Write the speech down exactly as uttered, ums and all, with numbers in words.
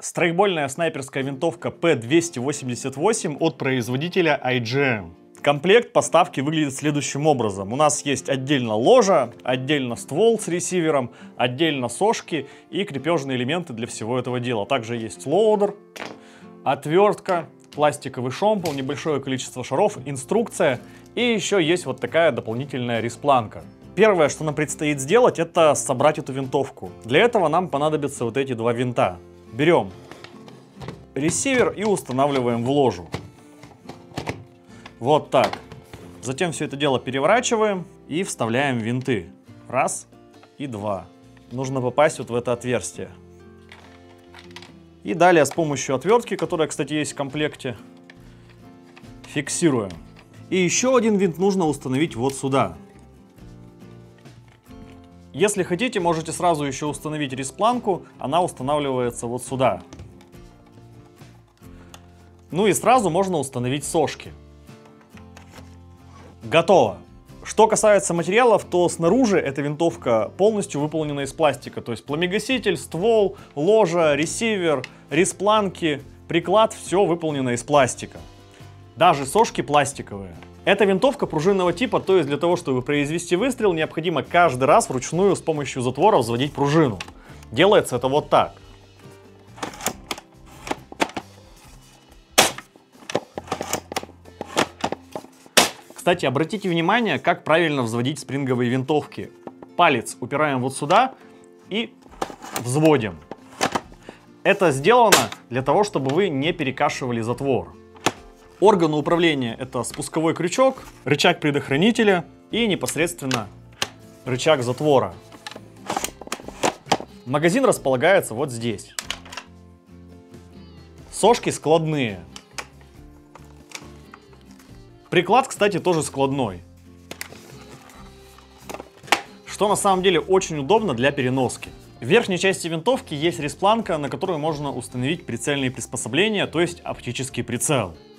Страйкбольная снайперская винтовка пэ двести восемьдесят восемь от производителя ай джи эм. Комплект поставки выглядит следующим образом. У нас есть отдельно ложа, отдельно ствол с ресивером, отдельно сошки и крепежные элементы для всего этого дела. Также есть лоудер, отвертка, пластиковый шомпол, небольшое количество шаров, инструкция и еще есть вот такая дополнительная респланка. Первое, что нам предстоит сделать, это собрать эту винтовку. Для этого нам понадобятся вот эти два винта. Берем ресивер и устанавливаем в ложу. Вот так. Затем все это дело переворачиваем и вставляем винты. Раз и два. Нужно попасть вот в это отверстие. И далее с помощью отвертки, которая, кстати, есть в комплекте, фиксируем. И еще один винт нужно установить вот сюда. Если хотите, можете сразу еще установить респланку, она устанавливается вот сюда. Ну и сразу можно установить сошки. Готово. Что касается материалов, то снаружи эта винтовка полностью выполнена из пластика. То есть пламегаситель, ствол, ложа, ресивер, респланки, приклад, все выполнено из пластика. Даже сошки пластиковые. Эта винтовка пружинного типа, то есть для того, чтобы произвести выстрел, необходимо каждый раз вручную с помощью затвора взводить пружину. Делается это вот так. Кстати, обратите внимание, как правильно взводить спринговые винтовки. Палец упираем вот сюда и взводим. Это сделано для того, чтобы вы не перекашивали затвор. Органы управления — это спусковой крючок, рычаг предохранителя и непосредственно рычаг затвора. Магазин располагается вот здесь. Сошки складные. Приклад, кстати, тоже складной. Что на самом деле очень удобно для переноски. В верхней части винтовки есть респланка, на которую можно установить прицельные приспособления, то есть оптический прицел.